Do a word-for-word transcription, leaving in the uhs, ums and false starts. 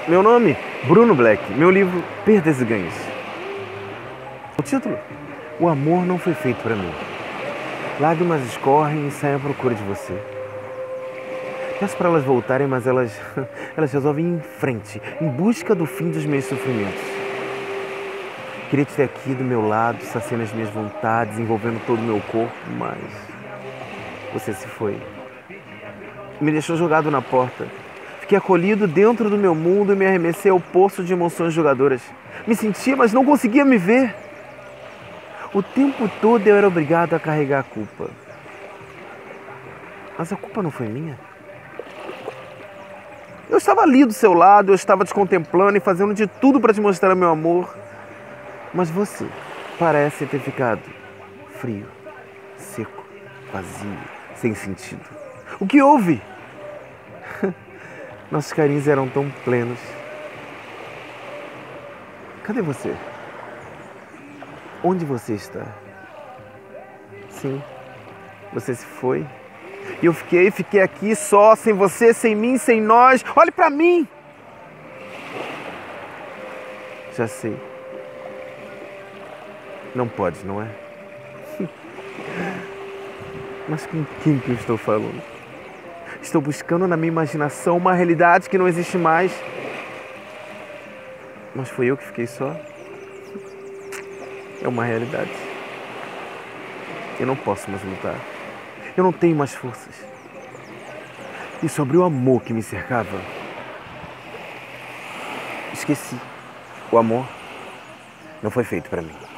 Meu nome, Bruno Black. Meu livro, Perdas e Ganhos. O título? O amor não foi feito para mim. Lágrimas escorrem e saem à procura de você. Peço para elas voltarem, mas elas, elas resolvem ir em frente, em busca do fim dos meus sofrimentos. Queria te ter aqui do meu lado, saciando as minhas vontades, envolvendo todo o meu corpo, mas você se foi. Me deixou jogado na porta. Fiquei acolhido dentro do meu mundo e me arremessei ao poço de emoções jogadoras. Me sentia, mas não conseguia me ver. O tempo todo eu era obrigado a carregar a culpa. Mas a culpa não foi minha. Eu estava ali do seu lado, eu estava te contemplando e fazendo de tudo para te mostrar meu amor. Mas você parece ter ficado frio, seco, vazio, sem sentido. O que houve? Nossos carinhos eram tão plenos. Cadê você? Onde você está? Sim, você se foi. E eu fiquei, fiquei aqui só, sem você, sem mim, sem nós. Olhe pra mim! Já sei. Não pode, não é? Mas com quem que eu estou falando? Estou buscando na minha imaginação uma realidade que não existe mais. Mas foi eu que fiquei só? É uma realidade. Eu não posso mais lutar. Eu não tenho mais forças. E sobre o amor que me cercava, esqueci. O amor não foi feito para mim.